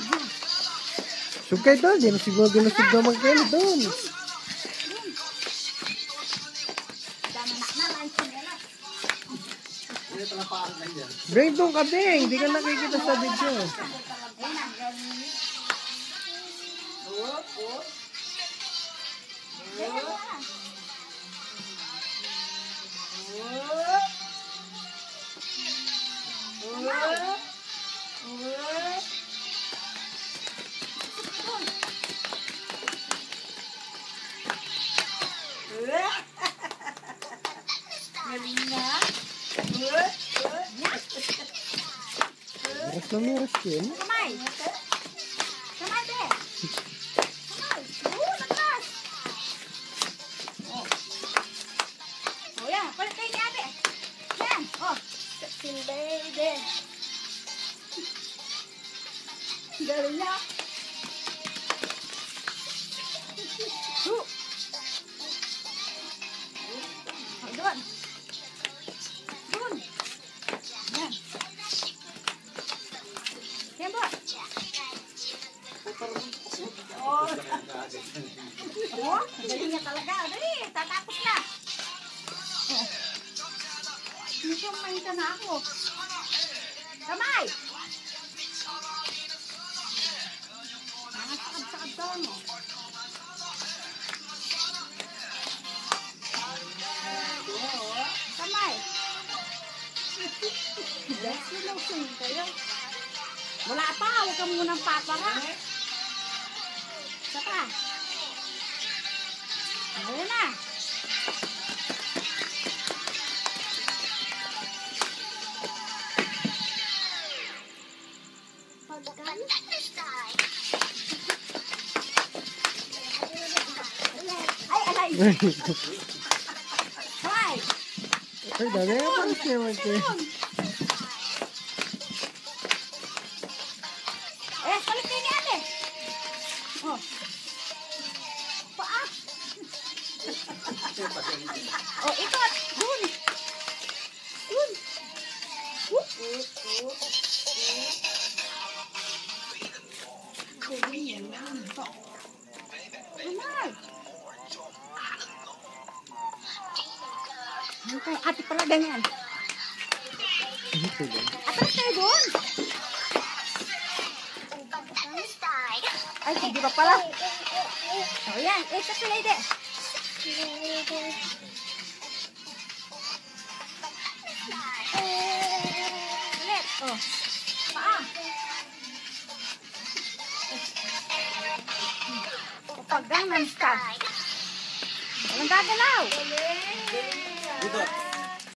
Sugkay doon. Di na siguro ginusog naman kayo doon. Bring doon ka, Bing. Hindi ka nakikita sa video. Miras na miras yun. Kamay! Kamay, be! Kamay! Naglas! Oh, yan. Palit kayo niya, be! Yan! Oh! Sexy baby! Galing niya! Oh, doon! Doon! Yan! Yan ba? Oh, galing niya talaga. Dali, tatapos na. Oh. Dito may ka na ako. Kamay! Sakad-sakad daw, no? Kamay! Let's lotion kayo. Wala pa, huwag ka munang papara. Saka. Ayan na. Ay, alay. Ay. Ay, dami nga pa siya magkaya. Palit kayo ni ate. Oh. Paa. Oh, ikot. Dun. Dun. Kamay. Okay, ate pala ganyan. Atras kayo doon. Ay, hindi ba pala? O yan, isa sila ide. Ulit, o. Paa. Kapag ganun ka. Walang gagalaw. Dito.